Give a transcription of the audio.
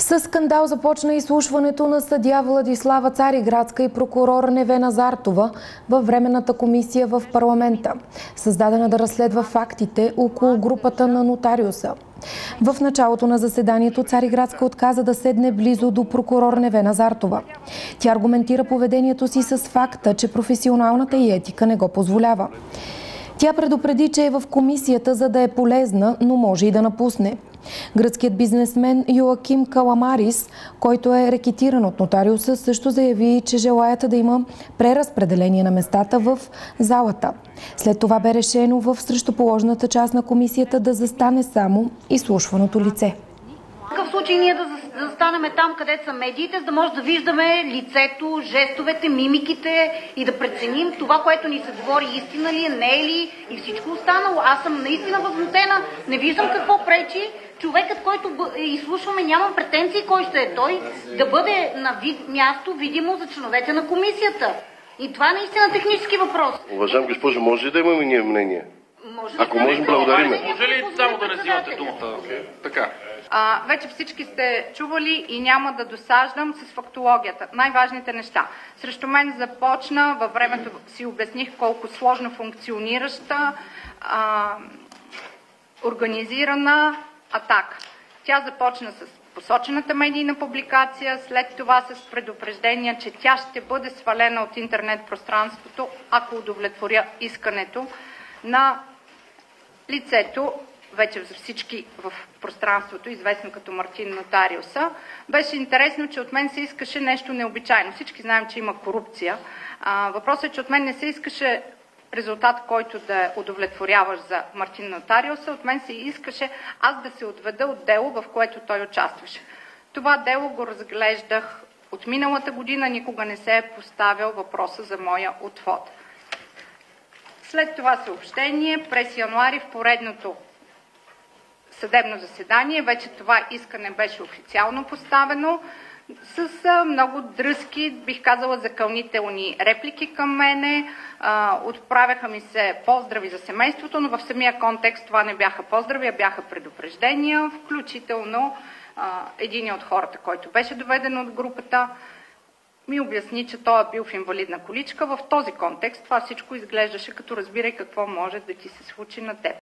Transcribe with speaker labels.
Speaker 1: Със скандал започна изслушването на съдия Владислава Цариградска и прокурор Невена Зартова във Временната комисия в парламента, създадена да разследва фактите около групата на нотариуса. В началото на заседанието Цариградска отказа да седне близо до прокурор Невена Зартова. Тя аргументира поведението си с факта, че професионалната ѝ етика не го позволява. Тя предупреди, че е в комисията, за да е полезна, но може и да напусне. Гръцкият бизнесмен Йоаким Каламарис, който е рекетиран от нотариуса, също заяви, че желаят да има преразпределение на местата в залата. След това бе решено в срещуположната част на комисията да застане само изслушваното лице.
Speaker 2: В такъв случай ние да застанем там, където са медиите, за да може да виждаме лицето, жестовете, мимиките и да преценим това, което ни се говори, истина ли е, не е ли и всичко останало. Аз съм наистина възмутена. Не виждам какво пречи човекът, който изслушваме, нямам претенции кой ще е той, да бъде на място видимо за членовете на комисията. И това е наистина технически въпрос.
Speaker 3: Уважаем госпожо, може ли да имаме ние мнение? Ако можем, благодариме.
Speaker 4: Може ли само да не взимате думата? Така.
Speaker 5: Вече всички сте чували и няма да досаждам с фактологията. Най-важните неща. Срещу мен започна, във времето си обясних колко сложно функционираща, организирана атака. Тя започна с посочената медийна публикация, след това с предупреждение, че тя ще бъде свалена от интернет пространството, ако удовлетворя искането на лицето, вече за всички в пространството, известно като Мартин Нотариуса. Беше интересно, че от мен се искаше нещо необичайно. Всички знаем, че има корупция. Въпросът е, че от мен не се искаше резултат, който да е удовлетворяващ за Мартин Нотариуса. От мен се искаше аз да се отведа от дело, в което той участваше. Това дело го разглеждах от миналата година, никога не се е поставял въпроса за моя отвод. След това съобщение, през януари в поредното съдебно заседание, вече това искане беше официално поставено, с много дръзки, бих казала, закълнителни реплики към мене. Отправяха ми се поздрави за семейството, но в самия контекст това не бяха поздрави, а бяха предупреждения, включително един от хората, който беше доведен от групата, ми обясни, че той е бил в инвалидна количка. В този контекст това всичко изглеждаше като разбирай какво може да ти се случи на теб.